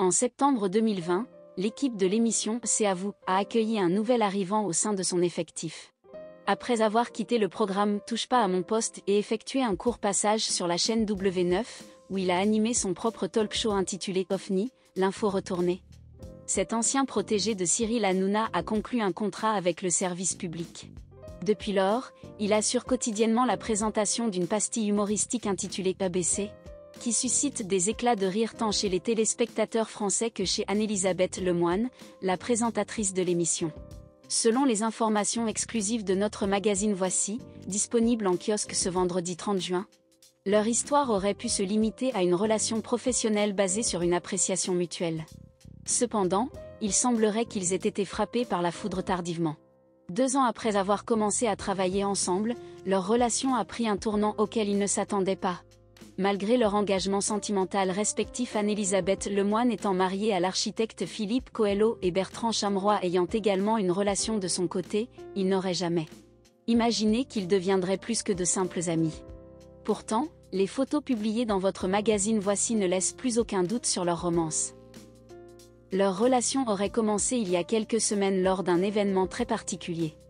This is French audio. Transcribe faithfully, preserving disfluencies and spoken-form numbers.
En septembre deux mille vingt, l'équipe de l'émission C'est à vous a accueilli un nouvel arrivant au sein de son effectif. Après avoir quitté le programme Touche pas à mon poste et effectué un court passage sur la chaîne W neuf, où il a animé son propre talk show intitulé OFNI, l'info retournée. Cet ancien protégé de Cyril Hanouna a conclu un contrat avec le service public. Depuis lors, il assure quotidiennement la présentation d'une pastille humoristique intitulée A B C, qui suscite des éclats de rire tant chez les téléspectateurs français que chez Anne-Elisabeth Lemoine, la présentatrice de l'émission. Selon les informations exclusives de notre magazine Voici, disponible en kiosque ce vendredi trente juin, leur histoire aurait pu se limiter à une relation professionnelle basée sur une appréciation mutuelle. Cependant, il semblerait qu'ils aient été frappés par la foudre tardivement. Deux ans après avoir commencé à travailler ensemble, leur relation a pris un tournant auquel ils ne s'attendaient pas. Malgré leur engagement sentimental respectif, Anne-Elisabeth Lemoine étant mariée à l'architecte Philippe Coelho et Bertrand Chameroy ayant également une relation de son côté, ils n'auraient jamais imaginé qu'ils deviendraient plus que de simples amis. Pourtant, les photos publiées dans votre magazine Voici ne laissent plus aucun doute sur leur romance. Leur relation aurait commencé il y a quelques semaines lors d'un événement très particulier.